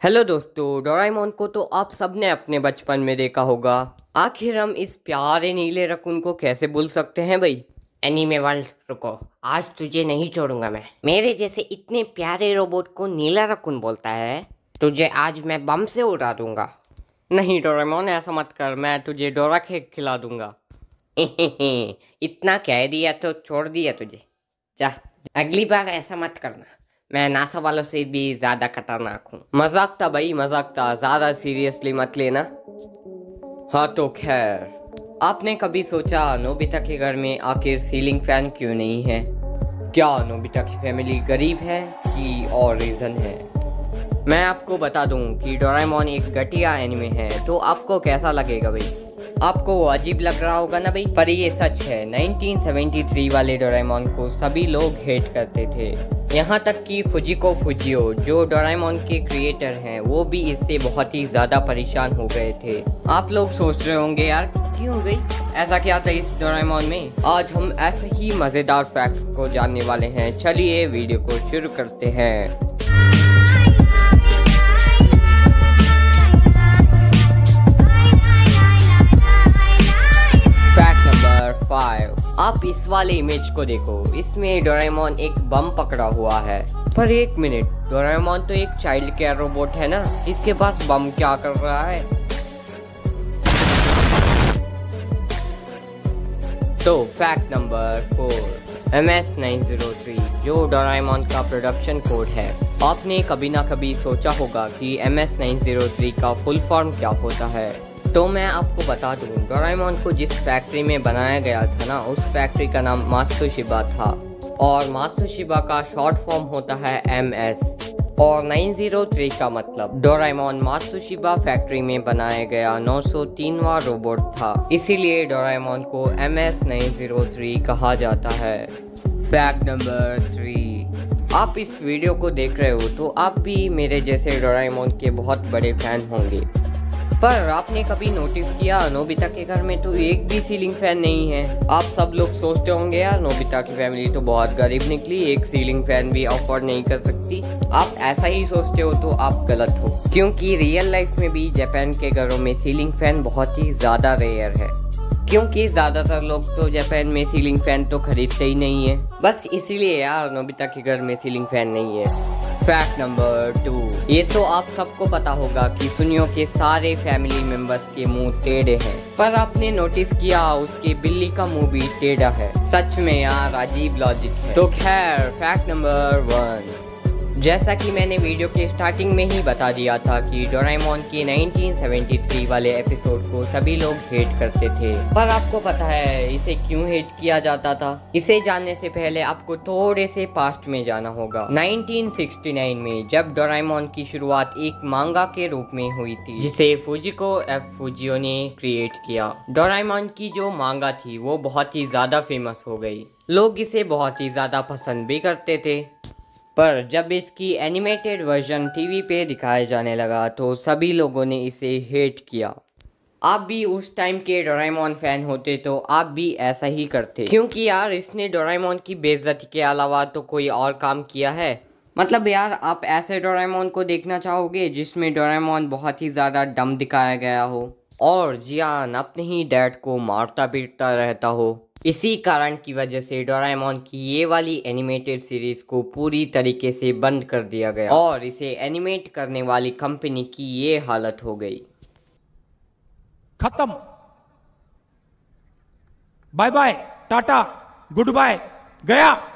Hello दोस्तों, Doraemon को तो आप सबने अपने बचपन में देखा होगा। आखिर हम इस प्यारे नीले रकून को कैसे भूल सकते हैं भाई। एनीमे वर्ल्ड रुको, आज तुझे नहीं छोड़ूंगा मैं। मेरे जैसे इतने प्यारे रोबोट को नीला रकून बोलता है। तुझे आज मैं बम से उड़ा दूंगा। नहीं डोरेमोन, ऐसा मत कर, मैं तुझे डोरा केक खिला दूंगा। इतना कह दिया तो छोड़ दिया तुझे। जा, अगली बार ऐसा मत करना। मैं नासा वालों से भी ज्यादा खतरनाक हूँ। मजाक था भाई, मजाक था, ज्यादा सीरियसली मत लेना। हाँ तो खैर, आपने कभी सोचा नोबिता के घर में आखिर सीलिंग फैन क्यों नहीं है? क्या नोबिता की फैमिली गरीब है कि और रीजन है? मैं आपको बता दूं कि डोरेमोन एक घटिया एनिमे है, तो आपको कैसा लगेगा भाई? आपको वो अजीब लग रहा होगा ना भाई, पर ये सच है। 1973 वाले डोरेमोन को सभी लोग हेट करते थे। यहाँ तक कि फुजिको फुजियो, जो डोरेमोन के क्रिएटर हैं, वो भी इससे बहुत ही ज्यादा परेशान हो गए थे। आप लोग सोच रहे होंगे यार क्यों गई, ऐसा क्या था इस डोरेमोन में? आज हम ऐसे ही मजेदार फैक्ट्स को जानने वाले हैं। चलिए वीडियो को शुरू करते हैं। फैक्ट नंबर 5, आप इस वाले इमेज को देखो। इसमें डोरेमोन एक बम पकड़ा हुआ है। पर एक मिनट, डोरेमोन तो एक चाइल्ड केयर रोबोट है ना, इसके पास बम क्या कर रहा है? तो फैक्ट नंबर 4, MS-903 जो डोरेमोन का प्रोडक्शन कोड है। आपने कभी ना कभी सोचा होगा कि MS-903 का फुल फॉर्म क्या होता है। तो मैं आपको बता दूं, डोरेमोन को जिस फैक्ट्री में बनाया गया था ना, उस फैक्ट्री का नाम मात्सुशिबा था। और मात्सुशिबा का शॉर्ट फॉर्म होता है MS। और 903 का मतलब डोरेमोन मात्सुशिबा फैक्ट्री में बनाया गया 903वां रोबोट था, इसीलिए डोरेमोन को MS-903 कहा जाता है। फैक्ट नंबर 3, आप इस वीडियो को देख रहे हो तो आप भी मेरे जैसे डोरेमोन के बहुत बड़े फैन होंगे। पर आपने कभी नोटिस किया, नोबिता के घर में तो एक भी सीलिंग फैन नहीं है। आप सब लोग सोचते होंगे यार नोबिता की फैमिली तो बहुत गरीब निकली, एक सीलिंग फैन भी अफोर्ड नहीं कर सकती। आप ऐसा ही सोचते हो तो आप गलत हो, क्योंकि रियल लाइफ में भी जापान के घरों में सीलिंग फैन बहुत ही ज्यादा रेयर है। क्योंकि ज्यादातर लोग तो जापान में सीलिंग फैन तो खरीदते ही नहीं है, बस इसीलिए यार नोबिता के घर में सीलिंग फैन नहीं है। फैक्ट नंबर 2, ये तो आप सबको पता होगा कि सुनियो के सारे फैमिली मेंबर्स के मुंह टेढ़े हैं, पर आपने नोटिस किया उसके बिल्ली का मुंह भी टेढ़ा है। सच में यार अजीब लॉजिक है। तो खैर फैक्ट नंबर 1, जैसा कि मैंने वीडियो के स्टार्टिंग में ही बता दिया था कि डोरेमोन के 1973 वाले एपिसोड को सभी लोग हेट करते थे। पर आपको पता है इसे क्यों हेट किया जाता था? इसे जानने से पहले आपको थोड़े से पास्ट में जाना होगा। 1969 में जब डोरेमोन की शुरुआत एक मांगा के रूप में हुई थी, जिसे फुजिको एफ फुजियो ने क्रिएट किया। डोरेमोन की जो मांगा थी वो बहुत ही ज्यादा फेमस हो गई, लोग इसे बहुत ही ज्यादा पसंद भी करते थे। पर जब इसकी एनिमेटेड वर्जन टीवी पे दिखाया जाने लगा तो सभी लोगों ने इसे हेट किया। आप भी उस टाइम के डोरेमोन फैन होते तो आप भी ऐसा ही करते, क्योंकि यार इसने डोरेमोन की बेइज्जती के अलावा तो कोई और काम किया है? मतलब यार आप ऐसे डोरेमोन को देखना चाहोगे जिसमें डोरेमोन बहुत ही ज़्यादा डम दिखाया गया हो और जियान अपने ही डैड को मारता पीटता रहता हो? इसी कारण की वजह से डोरेमोन की ये वाली एनिमेटेड सीरीज को पूरी तरीके से बंद कर दिया गया और इसे एनिमेट करने वाली कंपनी की ये हालत हो गई। खत्म। Bye bye, tata, goodbye, गया।